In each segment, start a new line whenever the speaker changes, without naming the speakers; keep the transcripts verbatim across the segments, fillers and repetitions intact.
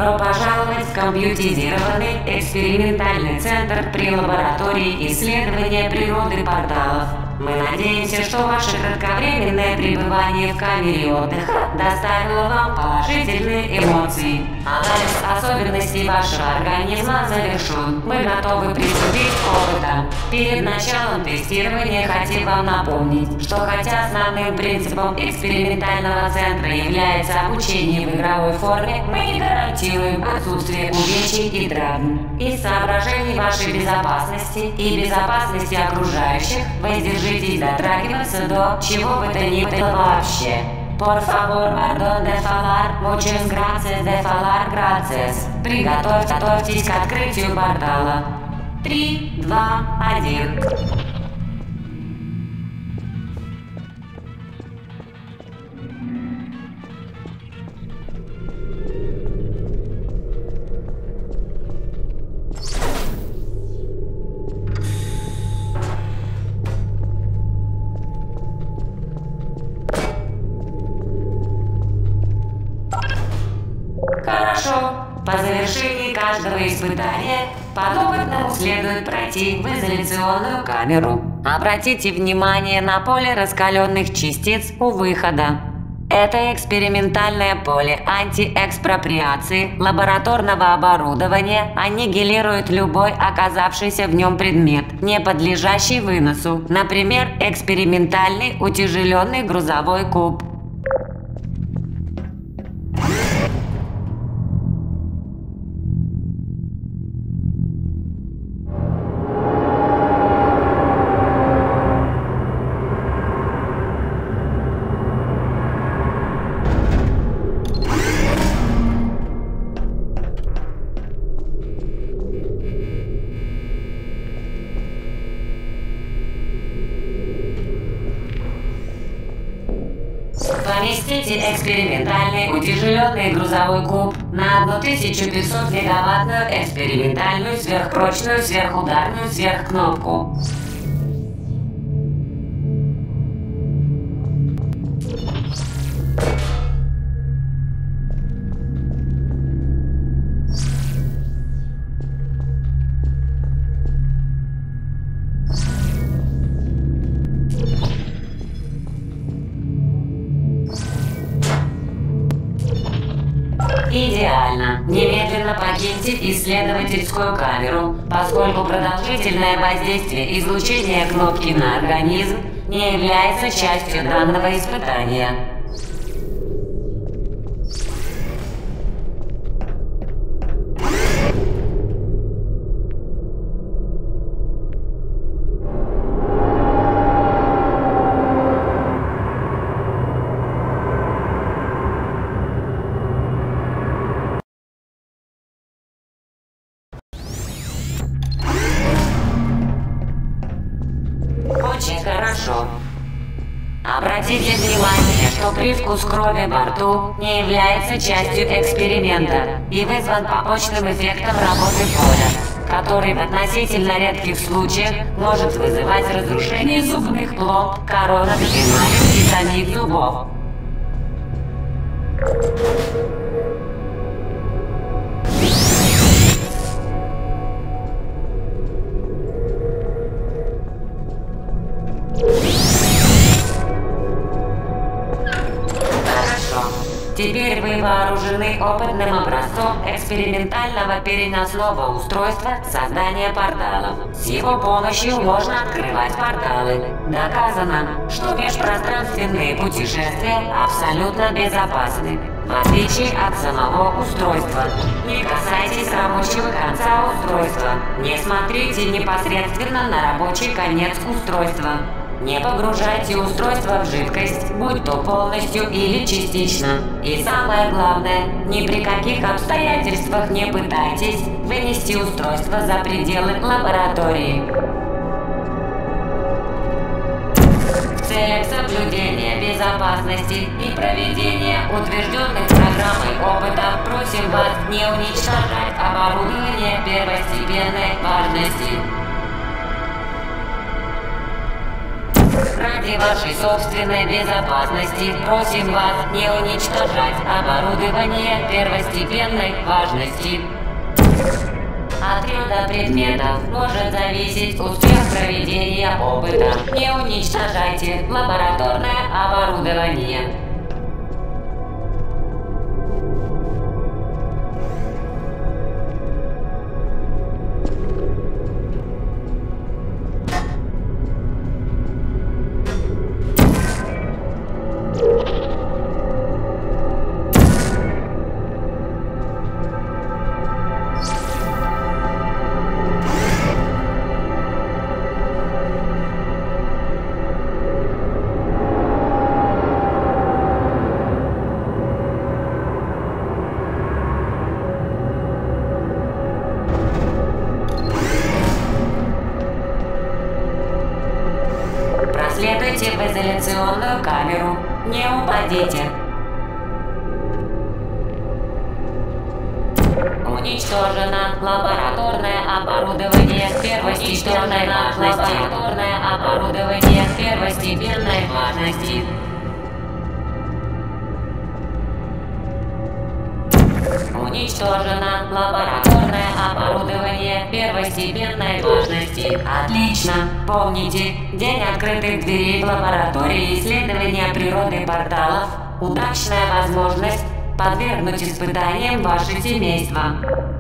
Добро пожаловать в компьютеризированный экспериментальный центр при лаборатории исследования природы порталов. Мы надеемся, что ваше кратковременное пребывание в камере отдыха доставило вам положительные эмоции. Анализ особенностей вашего организма завершен. Мы готовы приступить к опытам. Перед началом тестирования хотим вам напомнить, что хотя основным принципом экспериментального центра является обучение в игровой форме, мы не гарантируем отсутствие увечий и травм. Из соображений вашей безопасности и безопасности окружающих воздержитесь дотрагиваться до чего бы то ни было вообще. Por favor, pardon de falar, muchas gracias de falar, gracias. Приготовьтесь к открытию портала. Три, два, один. Хорошо. По завершении каждого испытания подопытному следует пройти в изоляционную камеру. Обратите внимание на поле раскаленных частиц у выхода. Это экспериментальное поле антиэкспроприации лабораторного оборудования аннигилирует любой оказавшийся в нем предмет, не подлежащий выносу, например, экспериментальный утяжеленный грузовой куб. Поместите экспериментальный утяжеленный грузовой куб на тысячу пятьсот мегаваттную экспериментальную сверхпрочную сверхударную сверхкнопку. Идеально. Немедленно покиньте исследовательскую камеру, поскольку продолжительное воздействие излучения кнопки на организм не является частью данного испытания. Очень хорошо. Обратите внимание, что привкус крови во рту не является частью эксперимента и вызван побочным эффектом работы поля, который в относительно редких случаях может вызывать разрушение зубных пломб, коронок, эмали и самих зубов. Теперь вы вооружены опытным образцом экспериментального переносного устройства создания порталов. С его помощью можно открывать порталы. Доказано, что межпространственные путешествия абсолютно безопасны, в отличие от самого устройства. Не касайтесь рабочего конца устройства. Не смотрите непосредственно на рабочий конец устройства. Не погружайте устройство в жидкость, будь то полностью или частично. И самое главное, ни при каких обстоятельствах не пытайтесь вынести устройство за пределы лаборатории. В целях соблюдения безопасности и проведения утвержденных программой опыта просим вас не уничтожать оборудование первостепенной важности. Ради вашей собственной безопасности просим вас не уничтожать оборудование первостепенной важности. От ряда предметов может зависеть успех проведения опыта. Не уничтожайте лабораторное оборудование. Следуйте в изоляционную камеру. Не упадите. Уничтожено лабораторное оборудование первостепенной важности. Лабораторное оборудование первостепенной важности. Уничтожено лабораторное оборудование первостепенной важности. Отлично. Помните, день открытых дверей в лаборатории исследования природы порталов – удачная возможность подвергнуть испытаниям ваше семейство.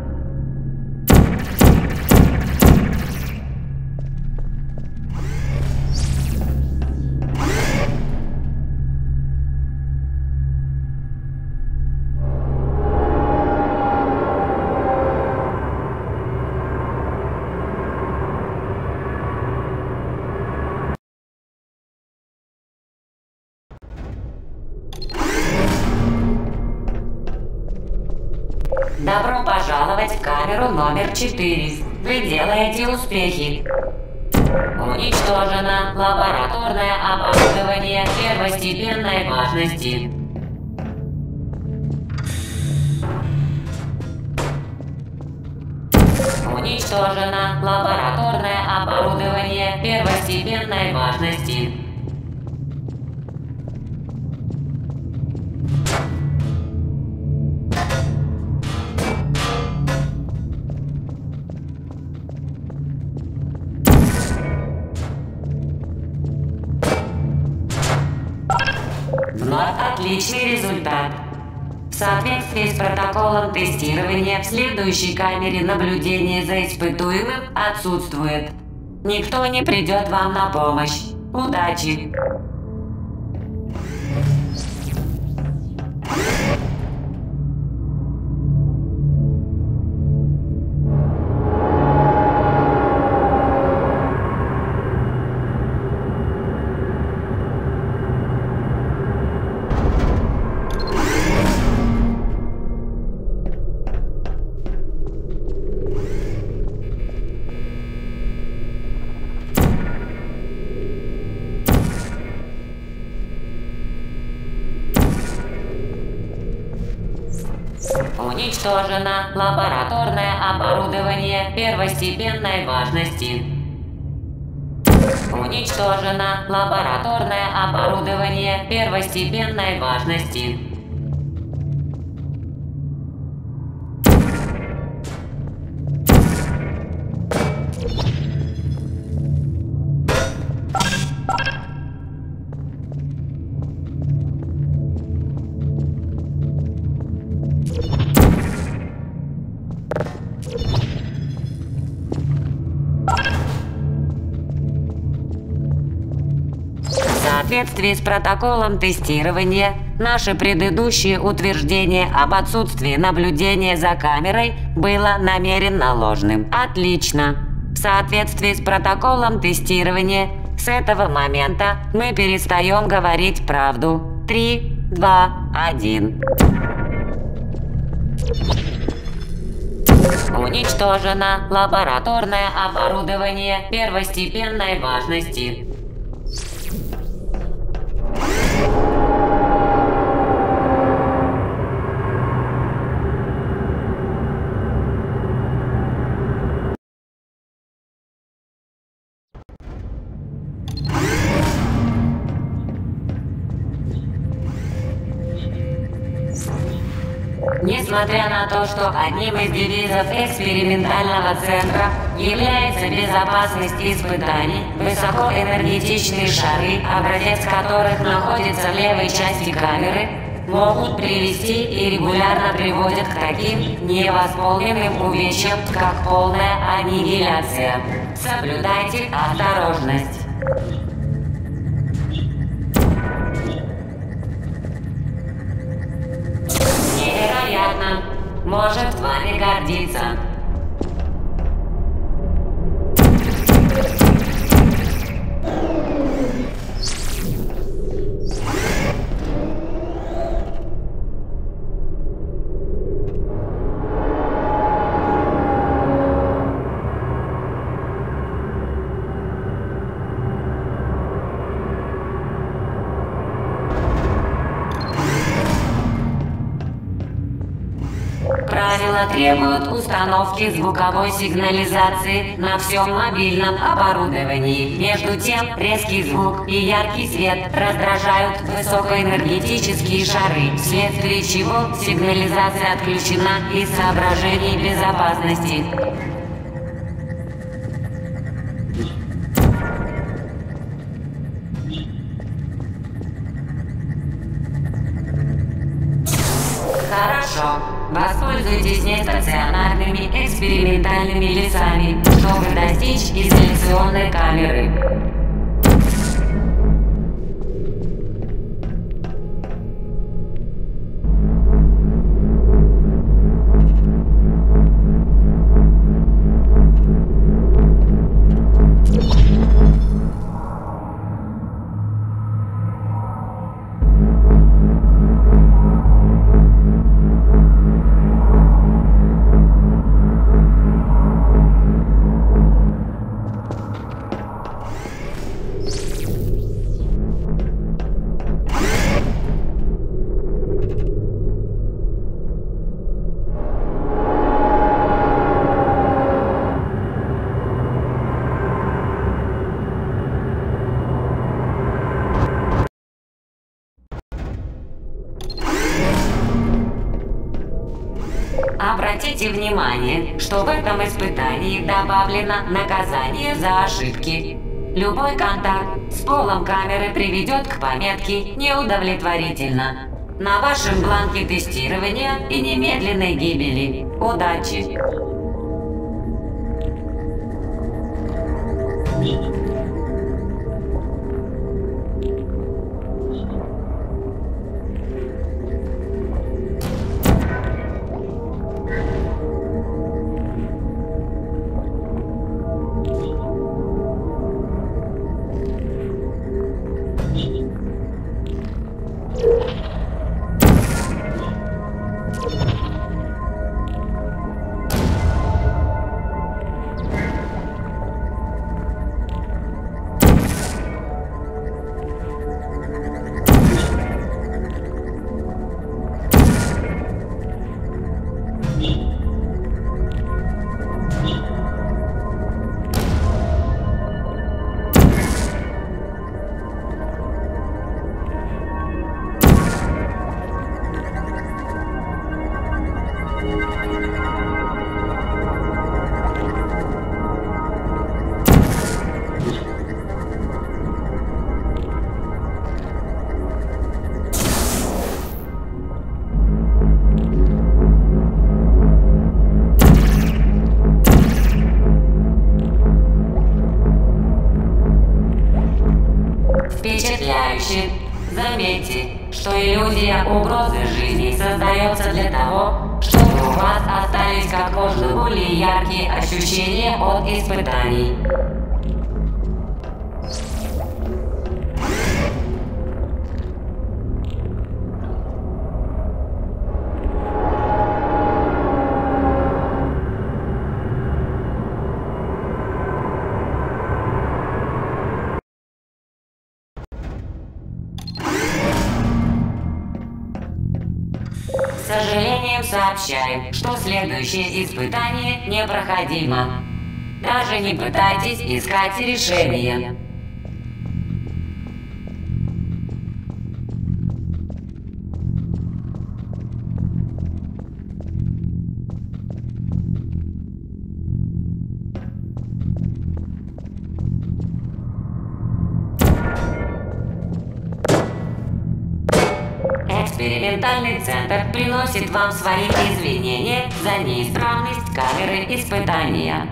Добро пожаловать в камеру номер четыре. Вы делаете успехи. Уничтожено лабораторное оборудование первостепенной важности. Уничтожено лабораторное оборудование первостепенной важности. Вновь отличный результат. В соответствии с протоколом тестирования в следующей камере наблюдения за испытуемым отсутствует. Никто не придет вам на помощь. Удачи! Уничтожено лабораторное оборудование первостепенной важности. Уничтожено лабораторное оборудование первостепенной важности. В соответствии с протоколом тестирования, наше предыдущее утверждение об отсутствии наблюдения за камерой было намеренно ложным. Отлично. В соответствии с протоколом тестирования, с этого момента мы перестаем говорить правду. Три, два, один. Уничтожено лабораторное оборудование первостепенной важности. Несмотря на то, что одним из девизов экспериментального центра является безопасность испытаний, высокоэнергетичные шары, образец которых находится в левой части камеры, могут привести и регулярно приводят к таким невосполнимым увечьям, как полная аннигиляция. Соблюдайте осторожность. Невероятно. Может вами гордиться. Правила требуют установки звуковой сигнализации на всем мобильном оборудовании. Между тем, резкий звук и яркий свет раздражают высокоэнергетические шары, вследствие чего сигнализация отключена из соображений безопасности. Хорошо. Воспользуйтесь нестационарными экспериментальными лесами, чтобы достичь изоляционной камеры. Обратите внимание, что в этом испытании добавлено наказание за ошибки. Любой контакт с полом камеры приведет к пометке «Неудовлетворительно» на вашем бланке тестирования и немедленной гибели. Удачи! Впечатляюще! Заметьте, что иллюзия угрозы жизни создается для того, чтобы у вас остались как можно более яркие ощущения от испытаний. С сожалением сообщаем, что следующее испытание непроходимо. Даже не пытайтесь искать решение. Экспериментальный центр приносит вам свои извинения за неисправность камеры испытания.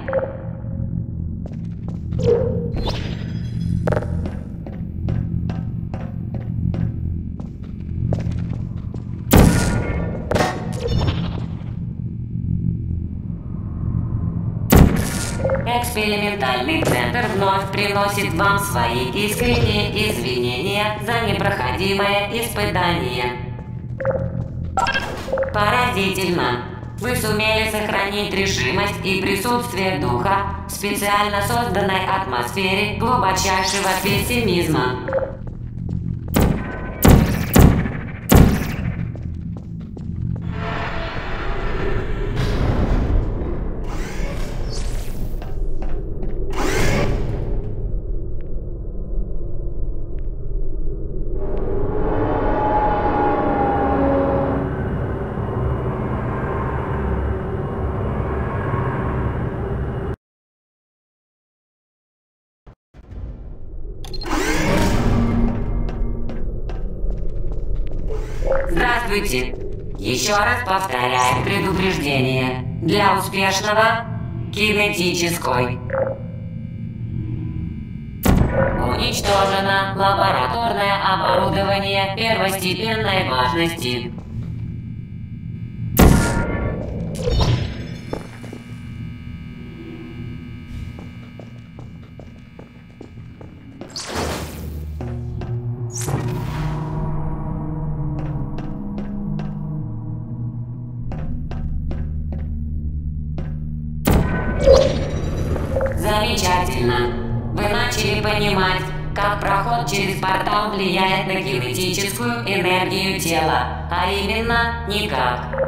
Экспериментальный центр вновь приносит вам свои искренние извинения за непроходимое испытание. Поразительно! Вы сумели сохранить решимость и присутствие духа в специально созданной атмосфере глубочайшего пессимизма. Здравствуйте! Еще раз повторяю предупреждение. Для успешного кинетической. Уничтожено лабораторное оборудование первостепенной важности. Замечательно. Вы начали понимать, как проход через портал влияет на кинетическую энергию тела, а именно никак.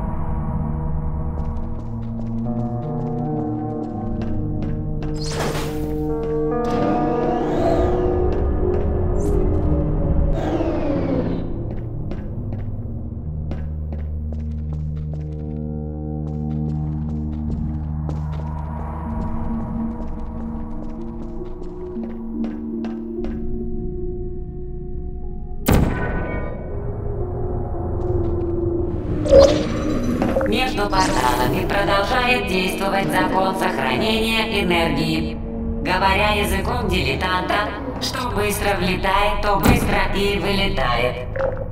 Между порталами продолжает действовать закон сохранения энергии. Говоря языком дилетанта, что быстро влетает, то быстро и вылетает.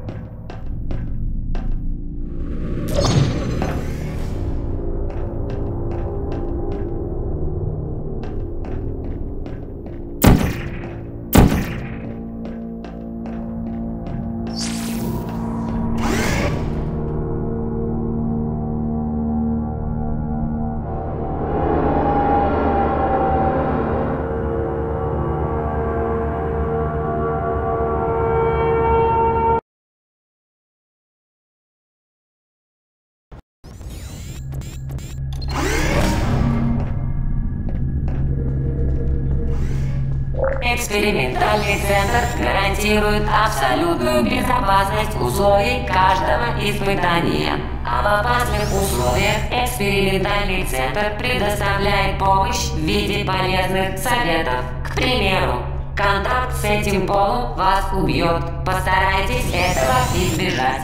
Экспериментальный центр гарантирует абсолютную безопасность условий каждого испытания. А в опасных условиях экспериментальный центр предоставляет помощь в виде полезных советов. К примеру, контакт с этим полом вас убьет. Постарайтесь этого избежать.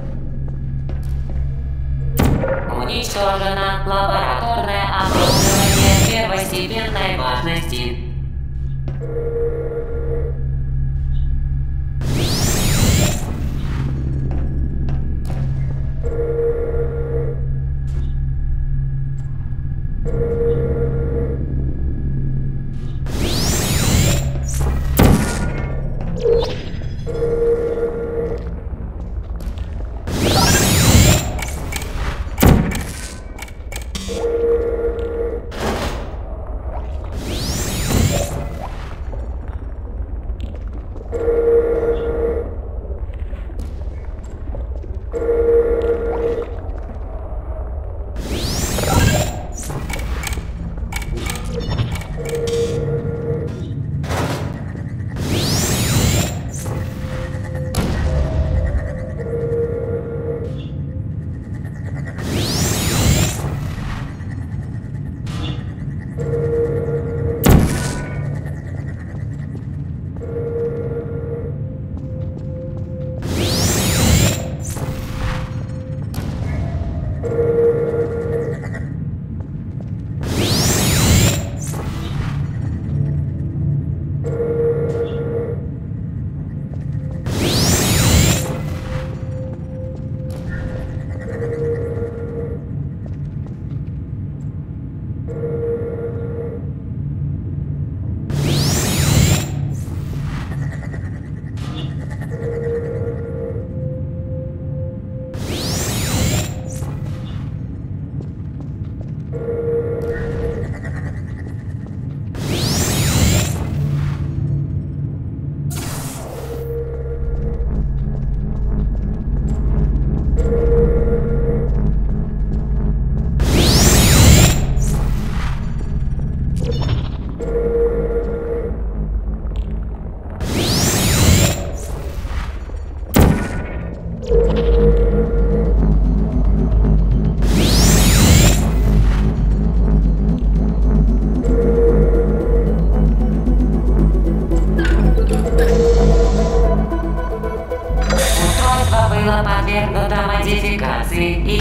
Уничтожено лабораторное оборудование первостепенной важности.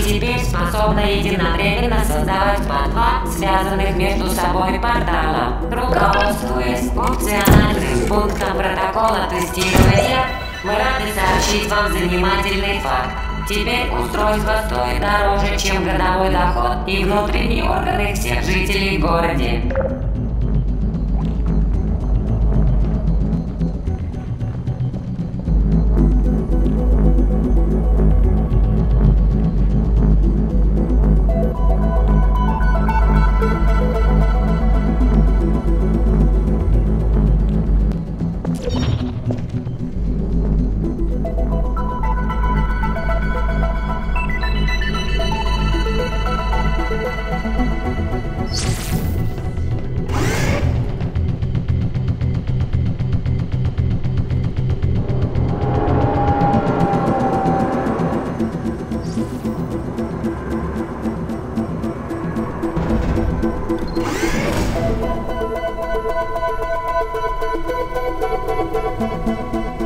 теперь способна единовременно создавать по два связанных между собой портала. Руководствуясь опциональным пунктом протокола тестирования, мы рады сообщить вам занимательный факт. Теперь устройство стоит дороже, чем годовой доход и внутренние органы всех жителей в городе.
Thank you.